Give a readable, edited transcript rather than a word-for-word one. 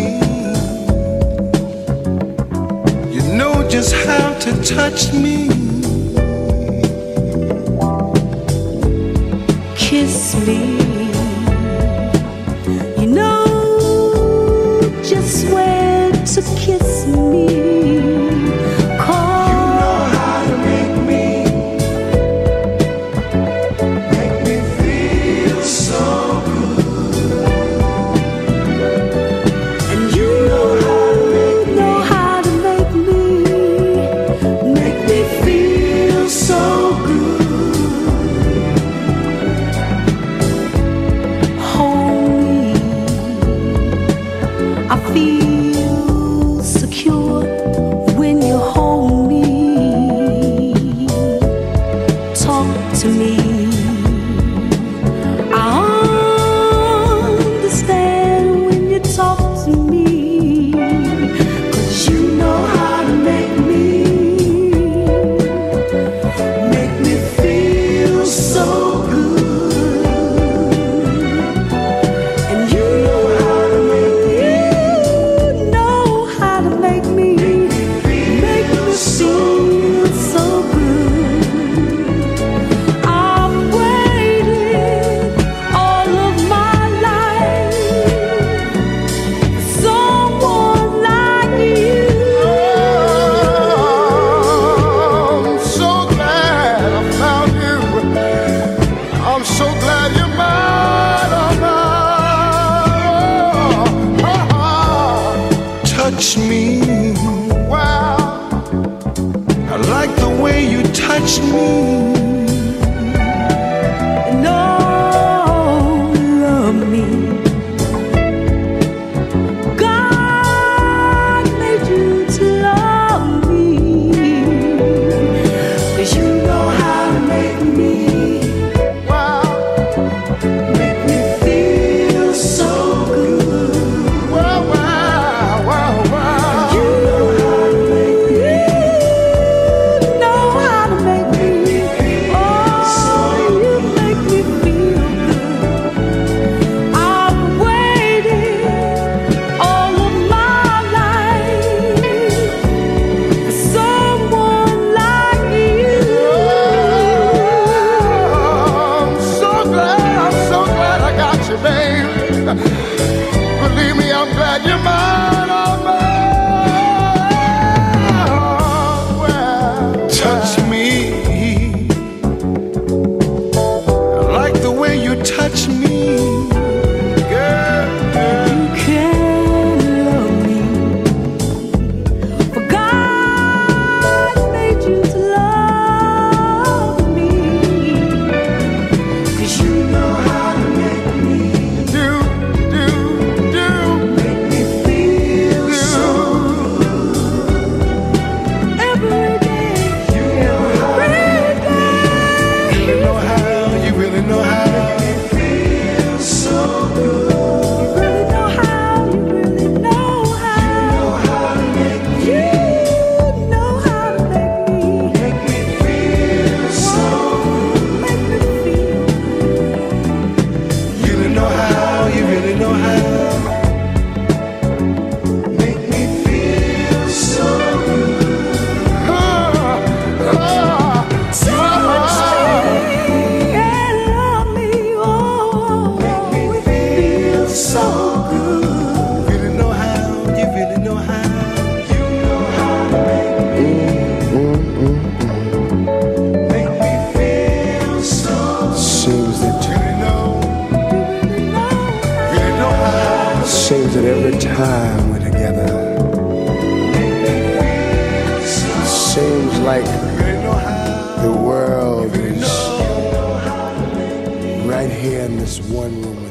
me. You know just how to touch me. Kiss me. You know just where to kiss me. I feel secure when you hold me. Talk to me. I understand when you talk to me. 'Cause you know how to make me feel so good. I'm so glad you're mine, oh, mine. Touch me. Wow. I like the way you touch me. No, love me. God made you to love me. 'Cause you know how to make me. Believe me, I'm glad you're mine, oh, mine. Well, touch me. I like the way you touch me, girl. You can love me, for God made you to love me. 'Cause you know how to make me. Seems that every time we're together, seems like the world is right here in this one room.